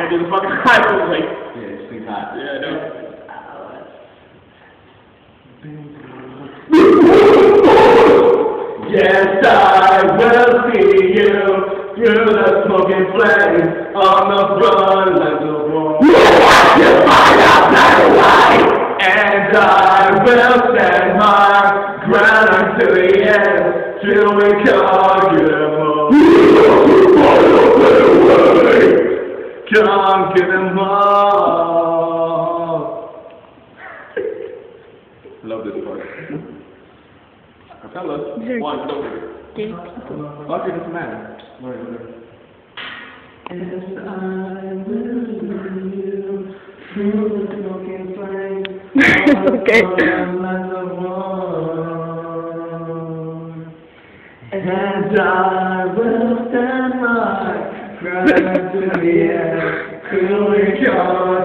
already in the fucking highway, like. Yeah, it's too hot. Yeah, I know. Yes, I will see you through the smoking flames on the front lines of war. You have to find out that way, and I will stand my ground until the end, till we conquer more. You have to find out that way, conquer them all. Love this part. Fellas, one, go for it. Fuck it, doesn't matter. Whatever. Yes, I will lead you through the smoking flames. Okay. And I will stand my ground to the end till we come.